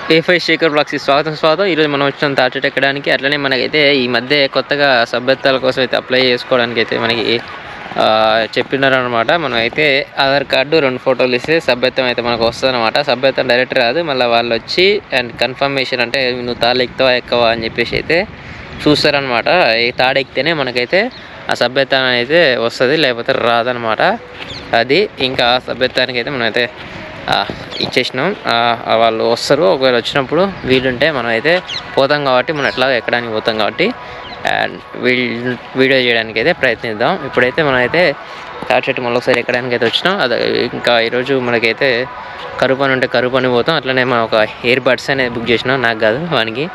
A5 Shekhar బ్లాగ్స్కి స్వాగతం. ఈరోజు మనం వచ్చిన తాటి ఎక్కడానికి. అట్లనే మనకైతే ఈ మధ్య కొత్తగా సభ్యత్వాల కోసం అయితే అప్లై చేసుకోవడానికి అయితే మనకి చెప్పినారనమాట. మనం అయితే ఆధార్ కార్డు 2 ఫోటోలు ఇస్తే సభ్యత్వం అయితే మనకు వస్తుంది అనమాట. సభ్యత్వం డైరెక్ట్ రాదు, మళ్ళీ వాళ్ళు వచ్చి అండ్ కన్ఫర్మేషన్ అంటే నువ్వు తాళ్ళు ఎక్కుతావా ఎక్కవా అని చెప్పేసి అయితే చూస్తారనమాట. ఈ తాడు ఎక్కితేనే మనకైతే ఆ సభ్యత్వం అయితే వస్తుంది, లేకపోతే రాదనమాట. అది ఇంకా సభ్యత్వానికి అయితే మనమైతే ఇచ్చేసినాం. వాళ్ళు వస్తారు, ఒకవేళ వచ్చినప్పుడు వీలుంటే మనం అయితే పోతాం కాబట్టి మనం ఎట్లా ఎక్కడానికి పోతాం కాబట్టి అండ్ వీడియో చేయడానికి అయితే ప్రయత్నిద్దాం. ఇప్పుడైతే మనం అయితే తాటి చెట్టు మళ్ళీ ఒకసారి ఎక్కడానికి అయితే వచ్చినాం. అది ఇంకా ఈరోజు మనకైతే కరువు పని ఉంటే కరువు పని పోతాం. అట్లనే మనం ఒక ఇయర్ బడ్స్ అనేది బుక్ చేసినాం, నాకు కాదు వానికి.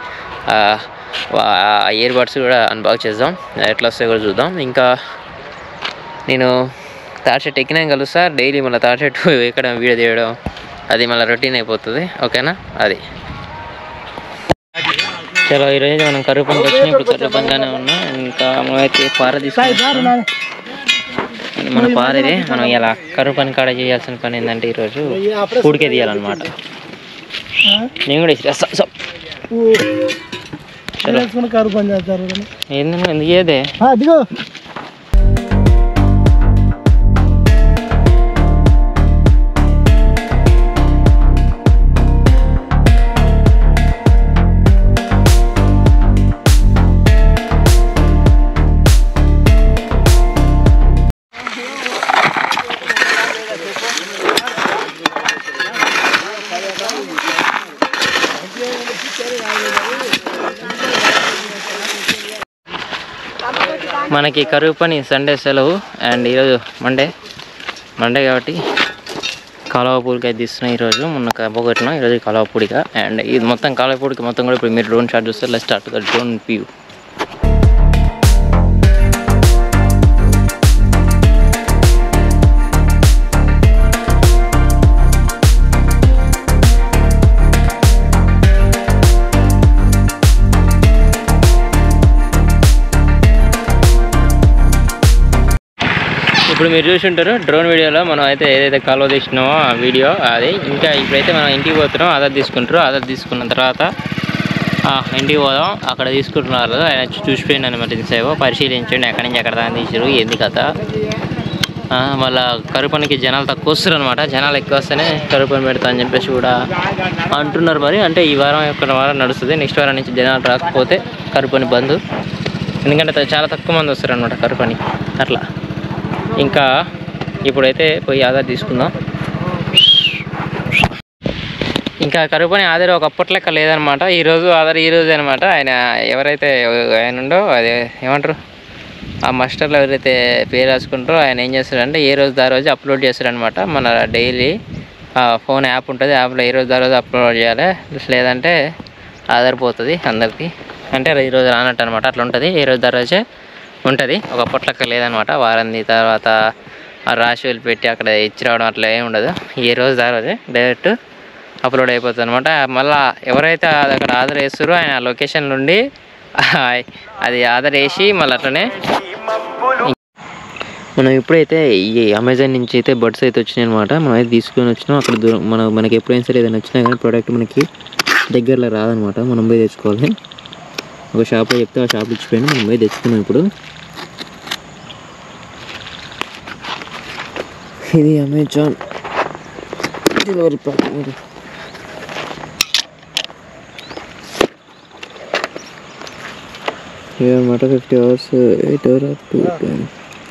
ఇయర్ బడ్స్ కూడా అన్బాక్స్ చేద్దాం, ఎట్లా వస్తాయో కూడా చూద్దాం. ఇంకా నేను తాటి చెట్టు ఎక్కినా కలుస్తా. డైలీ మళ్ళీ తాటి చెట్టు ఎక్కడం వీడియో తీయడం అది మళ్ళీ రొటీన్ అయిపోతుంది, ఓకేనా. అది చలో ఈరోజు మనం కరువు పనికి వచ్చినాం. ఇప్పుడు కరువు పనిగానే ఉన్నాం. ఇంకా మనమైతే పార తీసుకుంటాం. మన పారదే మనం ఇలా కరువు పని కాడ చేయాల్సిన పని ఏంటంటే ఈరోజు పూడికే తీయాలన్నమాట. నేను కూడా ఏంటంటే ఎందుకు ఏదే మనకి కరువు పని సండే సెలవు అండ్ ఈరోజు మండే కాబట్టి కాలువ పూడికి అయితే తీస్తున్నాం. ఈరోజు మొన్న పోగొట్టినాం, ఈరోజు కాలువ పూడిక. అండ్ ఇది మొత్తం కాలువ పూడికి మొత్తం కూడా ఇప్పుడు మీరు డ్రోన్ షాట్ చూస్తారు. Let's start the drone view. ఇప్పుడు మీరు చూసుంటారు డ్రోన్ వీడియోలో మనం అయితే ఏదైతే కాలువ తీసినామో ఆ వీడియో అది. ఇంకా ఇప్పుడైతే మనం ఇంటికి పోతున్నాం. ఆధార్ తీసుకుంటారు. ఆధార్ తీసుకున్న తర్వాత ఇంటికి పోదాం. అక్కడ తీసుకుంటున్నారు, ఆయన చూసిపోయింది అనమాట. ఇంతసేపు పరిశీలించండి ఎక్కడి నుంచి ఎక్కడ దాన్ని తీసారు ఏంది కథ. మళ్ళీ కరువు పనికి జనాలు తక్కువ వస్తారు అనమాట. జనాలు ఎక్కువ వస్తేనే కరువు పని పెడతా అని చెప్పేసి కూడా అంటున్నారు. మరి అంటే ఈ వారం ఒక్క వారం నడుస్తుంది. నెక్స్ట్ వారం నుంచి జనాలు రాకపోతే కరువు పని బంద్. ఎందుకంటే చాలా తక్కువ మంది వస్తారు అనమాట కరువు పని అట్లా. ఇంకా ఇప్పుడైతే పోయి ఆధార్ తీసుకుందాం. ఇంకా కరువు పని ఆధార్ ఒకప్పటి లెక్క లేదనమాట. ఈరోజు ఆధార్ ఈరోజు అనమాట. ఆయన ఎవరైతే ఆయన ఉండో అదే ఏమంటారు ఆ మాస్టర్లు ఎవరైతే పేరు రాసుకుంటారో ఆయన ఏం చేస్తారంటే ఏ రోజు దా రోజు అప్లోడ్ చేస్తారనమాట. మన డైలీ ఫోన్ యాప్ ఉంటుంది, యాప్లో ఏ రోజు దా రోజు అప్లోడ్ చేయాలి, లేదంటే ఆధార్ పోతుంది అందరికీ. అంటే ఈరోజు రానట్టు అనమాట. అట్లా ఉంటుంది, ఏ రోజు దా రోజే ఉంటుంది. ఒక పొట్లక్క లేదనమాట. వారంది తర్వాత రాశి పెట్టి అక్కడ ఇచ్చి రావడం అట్లా ఏమి ఉండదు. ఏ రోజు దా రోజే డైరెక్ట్ అప్లోడ్ అయిపోతుంది అనమాట. మళ్ళీ ఎవరైతే అక్కడ ఆధార్ వేస్తారో ఆయన లొకేషన్ నుండి అది ఆధార్ వేసి మళ్ళీ అట్లనే. మనం ఇప్పుడైతే ఈ అమెజాన్ నుంచి అయితే బడ్స్ అయితే వచ్చినాయి అనమాట. మనం అయితే తీసుకొని వచ్చినాం. అక్కడ మనకి ఎప్పుడైనా సరే ఏదైనా వచ్చినా కానీ ప్రోడక్ట్ మనకి దగ్గరలో రాదనమాట. మనం పోయి తెచ్చుకోవాలి. ఒక షాప్లో చెప్తే ఆ షాప్ ఇచ్చిపోయినా మనం పోయి తెచ్చుకున్నాం. ఇప్పుడు ఇది అమెజాన్ డెలివరీ ప్యాకింగ్. ఇదన్నమాట 50 hours 8 hours 2 time.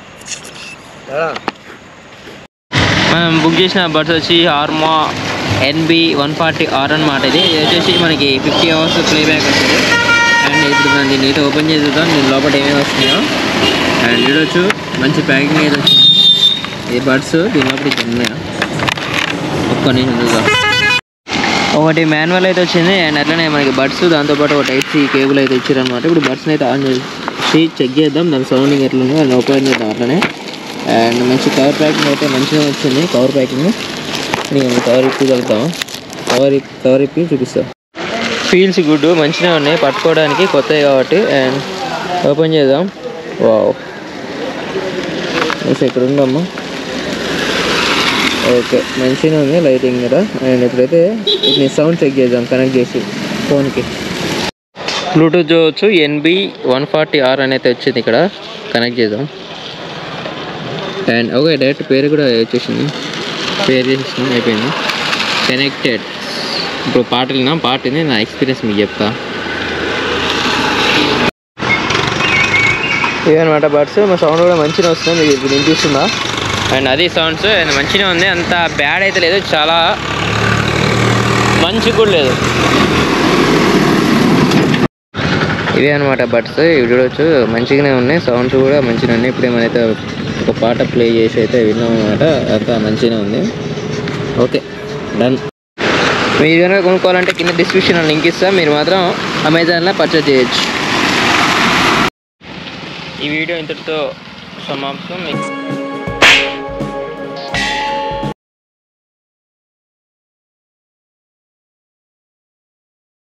మనం బుక్ చేసిన బడ్స్ వచ్చి ఆర్మా NB140R అనమాట. ఇది వచ్చేసి మనకి 50 hours ప్లేబ్యాక్ వస్తుంది. అండ్ ఇప్పుడు మనం దీన్ని అయితే ఓపెన్ చేద్దాం. దీని లోపల ఏమేమి వస్తున్నాయో అండ్ చూడొచ్చు. మంచి ప్యాకింగ్ అయితే వచ్చింది. ఇది బడ్స్ దీని లోపల ఇది ఉన్నాయా ఒక్క నిమిషం చూద్దాం. ఒకటి మాన్యువల్ అయితే వచ్చింది అండ్ అట్లనే మనకి బడ్స్ దాంతోపాటు ఒక Type-C కేబుల్ అయితే ఇచ్చారనమాట. ఇప్పుడు బడ్స్ని అయితే ఆన్ చేసి చెక్ చేద్దాం దాని సౌండింగ్ ఎట్లుందో అది ఓపెన్ చేద్దాం అట్లనే. అండ్ మంచి కవర్ ప్యాకింగ్ అయితే మంచిగా వచ్చింది. కవర్ ప్యాకింగ్ నేను కవర్ ఇప్పగలుగుతాం. కవర్ ఇప్పి చూపిస్తాం. ఫీల్స్ గుడ్, మంచిగా ఉన్నాయి పట్టుకోవడానికి కొత్తవి కాబట్టి. అండ్ ఓపెన్ చేద్దాం. వావ్ ఇక్కడ ఉందమ్మా. ఓకే మంచిగా ఉంది లైటింగ్ కూడా. అండ్ ఇప్పుడైతే ఇది సౌండ్ చెక్ చేద్దాం కనెక్ట్ చేసి ఫోన్కి. బ్లూటూత్ చూడవచ్చు NB140R అనేది వచ్చింది ఇక్కడ, కనెక్ట్ చేద్దాం. అండ్ ఓకే డైరెక్ట్ పేరు కూడా వచ్చేసింది, పేరు చేసేసినాం అయిపోయింది. కనెక్టెడ్. ఇప్పుడు పాటని నా ఎక్స్పీరియన్స్ మీకు చెప్తా. ఇవన్నమాట బడ్స్. మా సౌండ్ కూడా మంచిగా వస్తుంది, మీకు ఇప్పుడు వినిపిస్తుందా? అండ్ అది సౌండ్స్ మంచిగా ఉంది, అంత బ్యాడ్ అయితే లేదు, చాలా మంచి కూడా లేదు. ఇవే అనమాట బడ్స్. ఇవి చూడవచ్చు మంచిగానే ఉన్నాయి, సౌండ్స్ కూడా మంచిగా ఉన్నాయి. ఇప్పుడు ఏమైతే ఒక పాట ప్లే చేసి అయితే విన్నాం అనమాట, అంతా మంచిగానే ఉంది. Okay done. మీరు కనుక కొనుక్కోవాలంటే కింద డిస్క్రిప్షన్లో లింక్ ఇస్తా, మీరు మాత్రం అమెజాన్లో పర్చేజ్ చేయొచ్చు. ఈ వీడియో ఇంతటితో సమాప్తం.